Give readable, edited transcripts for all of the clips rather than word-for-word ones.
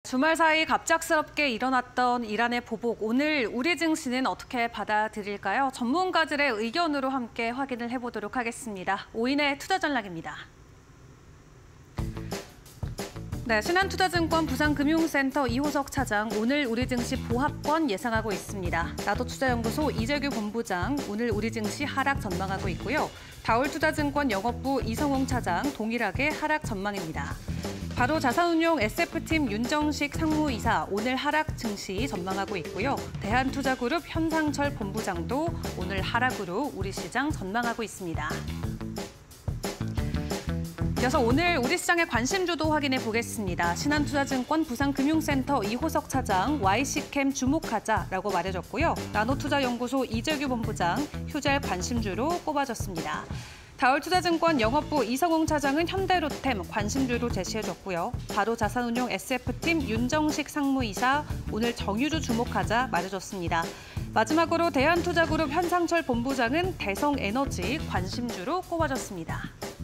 주말 사이 갑작스럽게 일어났던 이란의 보복, 오늘 우리 증시는 어떻게 받아들일까요? 전문가들의 의견으로 함께 확인을 해보도록 하겠습니다. 오인의 투자 전략입니다. 네, 신한투자증권 부산금융센터 이호석 차장, 오늘 우리 증시 보합권 예상하고 있습니다. 나도투자연구소 이재규 본부장, 오늘 우리 증시 하락 전망하고 있고요. 다올투자증권 영업부 이성웅 차장, 동일하게 하락 전망입니다. 바로 자산운용 SF팀 윤정식 상무이사, 오늘 하락 증시 전망하고 있고요. 대한투자그룹 현상철 본부장도 오늘 하락으로 우리 시장 전망하고 있습니다. 이어서 오늘 우리 시장의 관심주도 확인해 보겠습니다. 신한투자증권 부산금융센터 이호석 차장, YC캠 주목하자라고 말해줬고요. 나노투자연구소 이재규 본부장, 휴젤 관심주로 꼽아줬습니다. 다올투자증권 영업부 이성웅 차장은 현대로템 관심주로 제시해줬고요. 바로 자산운용 SF팀 윤정식 상무이사, 오늘 정유주 주목하자 말해줬습니다. 마지막으로 대한투자그룹 현상철 본부장은 대성에너지 관심주로 꼽아줬습니다.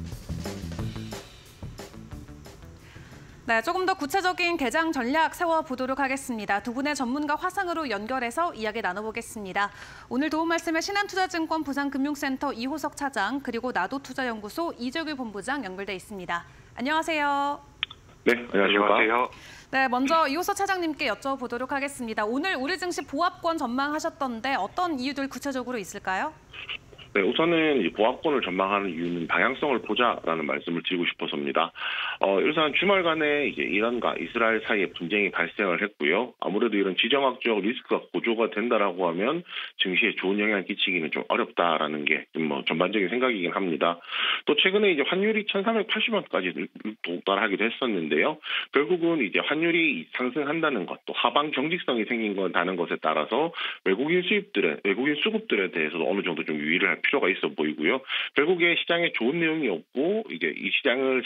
네, 조금 더 구체적인 개장 전략 세워보도록 하겠습니다. 두 분의 전문가 화상으로 연결해서 이야기 나눠보겠습니다. 오늘 도움 말씀에 신한투자증권 부산금융센터 이호석 차장, 그리고 나도투자연구소 이재규 본부장 연결돼 있습니다. 안녕하세요. 네, 안녕하세요. 네, 먼저 이호석 차장님께 여쭤보도록 하겠습니다. 오늘 우리 증시 보합권 전망하셨던데 어떤 이유들 구체적으로 있을까요? 네, 우선은 이 보합권을 전망하는 이유는 방향성을 보자라는 말씀을 드리고 싶어서입니다. 일단 주말간에 이제 이란과 이스라엘 사이에 분쟁이 발생을 했고요. 아무래도 이런 지정학적 리스크가 고조가 된다라고 하면 증시에 좋은 영향을 끼치기는 좀 어렵다라는 게 좀 전반적인 생각이긴 합니다. 또 최근에 이제 환율이 1,380원까지 도달하기도 했었는데요. 결국은 이제 환율이 상승한다는 것, 또 하방 경직성이 생긴다는 것에 따라서 외국인 수급들에 대해서도 어느 정도 좀 유의를 할 필요가 있어 보이고요. 결국에 시장에 좋은 내용이 없고 이게 이 시장을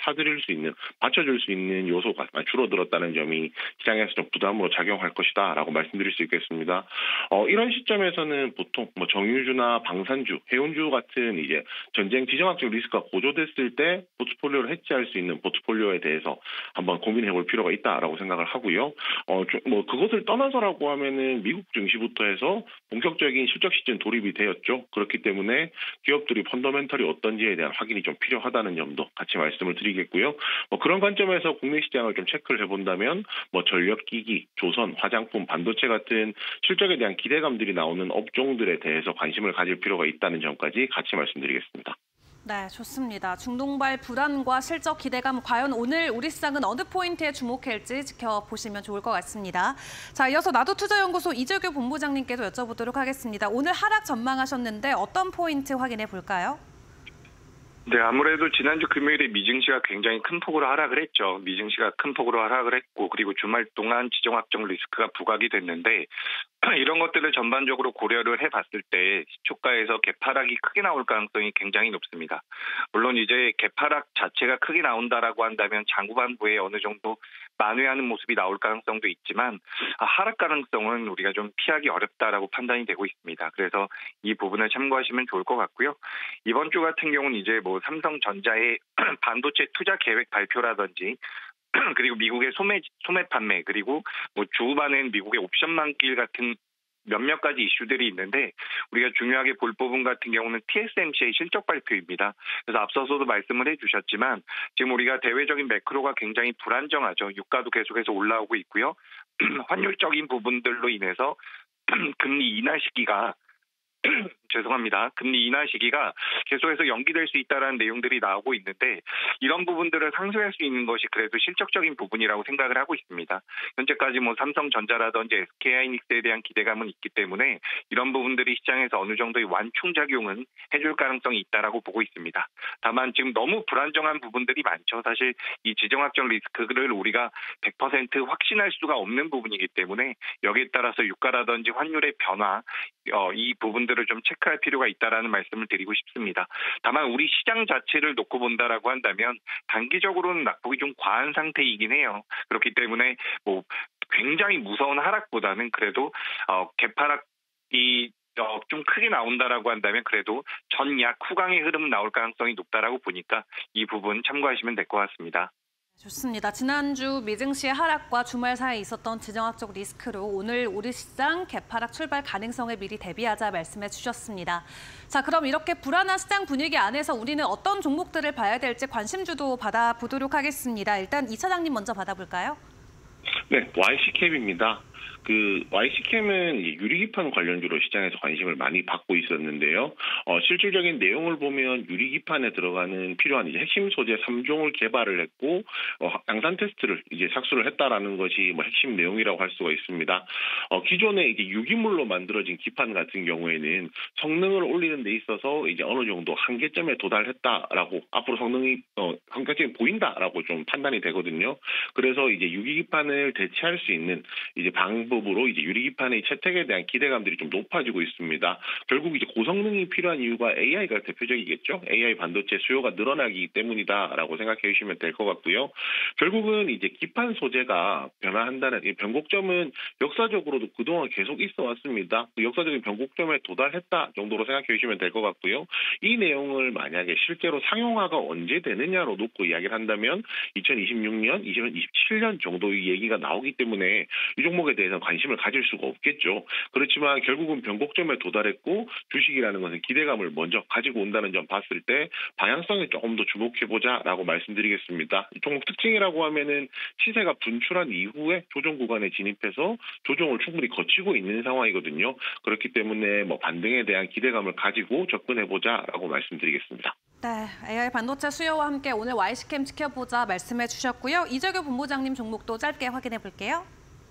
받쳐줄 수 있는 요소가 줄어들었다는 점이 시장에서 좀 부담으로 작용할 것이다라고 말씀드릴 수 있겠습니다. 이런 시점에서는 보통 정유주나 방산주, 해운주 같은 이제 전쟁 지정학적 리스크가 고조됐을 때 포트폴리오를 해지할 수 있는 포트폴리오에 대해서 한번 고민해볼 필요가 있다라고 생각을 하고요. 그것을 떠나서라고 하면은 미국 증시부터 해서 본격적인 실적 시즌 돌입이 되었죠. 그렇기 때문에 기업들이 펀더멘털이 어떤지에 대한 확인이 좀 필요하다는 점도 같이 말씀을 드리겠고요. 그런 관점에서 국내 시장을 좀 체크를 해본다면 전력기기, 조선, 화장품, 반도체 같은 실적에 대한 기대감들이 나오는 업종들에 대해서 관심을 가질 필요가 있다는 점까지 같이 말씀드리겠습니다. 네, 좋습니다. 중동발 불안과 실적 기대감, 과연 오늘 우리 시장은 어느 포인트에 주목할지 지켜보시면 좋을 것 같습니다. 자, 이어서 나도투자연구소 이재규 본부장님께도 여쭤보도록 하겠습니다. 오늘 하락 전망하셨는데 어떤 포인트 확인해 볼까요? 네, 아무래도 지난주 금요일에 미증시가 굉장히 큰 폭으로 하락을 했죠. 미증시가 큰 폭으로 하락을 했고, 그리고 주말 동안 지정학적 리스크가 부각이 됐는데, 이런 것들을 전반적으로 고려를 해봤을 때 시초가에서 갭하락이 크게 나올 가능성이 굉장히 높습니다. 물론 이제 갭하락 자체가 크게 나온다라고 한다면 장후반부에 어느 정도 만회하는 모습이 나올 가능성도 있지만 하락 가능성은 우리가 좀 피하기 어렵다라고 판단이 되고 있습니다. 그래서 이 부분을 참고하시면 좋을 것 같고요. 이번 주 같은 경우는 이제 삼성전자의 반도체 투자 계획 발표라든지 그리고 미국의 소매 판매, 그리고 주후반엔 미국의 옵션 만기일 같은 몇몇 가지 이슈들이 있는데 우리가 중요하게 볼 부분 같은 경우는 TSMC의 실적 발표입니다. 그래서 앞서서도 말씀을 해주셨지만 지금 우리가 대외적인 매크로가 굉장히 불안정하죠. 유가도 계속해서 올라오고 있고요. 환율적인 부분들로 인해서 금리 인하 시기가 금리 인하 시기가 계속해서 연기될 수 있다는 내용들이 나오고 있는데 이런 부분들을 상쇄할 수 있는 것이 그래도 실적적인 부분이라고 생각을 하고 있습니다. 현재까지 삼성전자라든지 SK하이닉스에 대한 기대감은 있기 때문에 이런 부분들이 시장에서 어느 정도의 완충작용은 해줄 가능성이 있다라고 보고 있습니다. 다만 지금 너무 불안정한 부분들이 많죠. 사실 이 지정학적 리스크를 우리가 100% 확신할 수가 없는 부분이기 때문에 여기에 따라서 유가라든지 환율의 변화, 이 부분들을 좀 체크할 필요가 있다라는 말씀을 드리고 싶습니다. 다만 우리 시장 자체를 놓고 본다라고 한다면 단기적으로는 낙폭이 좀 과한 상태이긴 해요. 그렇기 때문에 굉장히 무서운 하락보다는 그래도 갭하락이 좀 크게 나온다라고 한다면 그래도 전약 후강의 흐름 나올 가능성이 높다라고 보니까 이 부분 참고하시면 될 것 같습니다. 좋습니다. 지난주 미증시의 하락과 주말 사이에 있었던 지정학적 리스크로 오늘 우리 시장 개파락 출발 가능성에 미리 대비하자 말씀해 주셨습니다. 자, 그럼 이렇게 불안한 시장 분위기 안에서 우리는 어떤 종목들을 봐야 될지 관심주도 받아보도록 하겠습니다. 일단 이 차장님 먼저 받아볼까요? 네, YC캡입니다. YC캠은 유리기판 관련주로 시장에서 관심을 많이 받고 있었는데요. 실질적인 내용을 보면 유리기판에 들어가는 필요한 핵심 소재 3종을 개발을 했고, 양산 테스트를 착수를 했다라는 것이 핵심 내용이라고 할 수가 있습니다. 기존에 유기물로 만들어진 기판 같은 경우에는 성능을 올리는 데 있어서 어느 정도 한계점에 도달했다라고, 앞으로 성능이 한계점이 보인다라고 좀 판단이 되거든요. 그래서 유기기판을 대체할 수 있는 방법으로 유리기판의 채택에 대한 기대감들이 좀 높아지고 있습니다. 결국 고성능이 필요한 이유가 AI가 대표적이겠죠. AI 반도체 수요가 늘어나기 때문이다라고 생각해 주시면 될 것 같고요. 결국은 기판 소재가 변화한다는 이 변곡점은 역사적으로도 그동안 계속 있어 왔습니다. 그 역사적인 변곡점에 도달했다 정도로 생각해 주시면 될 것 같고요. 이 내용을 만약에 실제로 상용화가 언제 되느냐로 놓고 이야기를 한다면 2026년, 2027년 정도의 얘기가 나오기 때문에 이 종목에 대해서 관심을 가질 수가 없겠죠. 그렇지만 결국은 변곡점에 도달했고 주식이라는 것은 기대감을 먼저 가지고 온다는 점 봤을 때 방향성에 조금 더 주목해보자라고 말씀드리겠습니다. 이 종목 특징이라고 하면은 시세가 분출한 이후에 조정 구간에 진입해서 조정을 충분히 거치고 있는 상황이거든요. 그렇기 때문에 반등에 대한 기대감을 가지고 접근해보자라고 말씀드리겠습니다. 네, AI 반도체 수요와 함께 오늘 YC캠 지켜보자 말씀해 주셨고요. 이재규 본부장님 종목도 짧게 확인해 볼게요.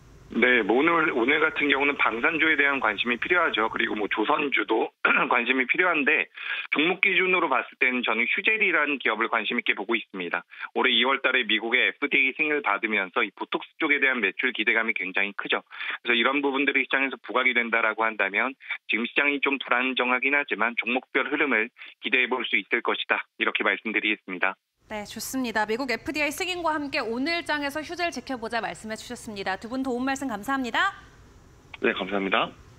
네, 오늘 같은 경우는 방산주에 대한 관심이 필요하죠. 그리고 조선주도 관심이 필요한데 종목 기준으로 봤을 때는 저는 휴젤이라는 기업을 관심 있게 보고 있습니다. 올해 2월 달에 미국의 FDA 승인을 받으면서 이 보톡스 쪽에 대한 매출 기대감이 굉장히 크죠. 그래서 이런 부분들이 시장에서 부각이 된다라고 한다면 지금 시장이 좀 불안정하긴 하지만 종목별 흐름을 기대해 볼 수 있을 것이다. 이렇게 말씀드리겠습니다. 네, 좋습니다. 미국 FDA 승인과 함께 오늘 장에서 휴젤 지켜보자 말씀해 주셨습니다. 두 분 도움 말씀 감사합니다. 네, 감사합니다.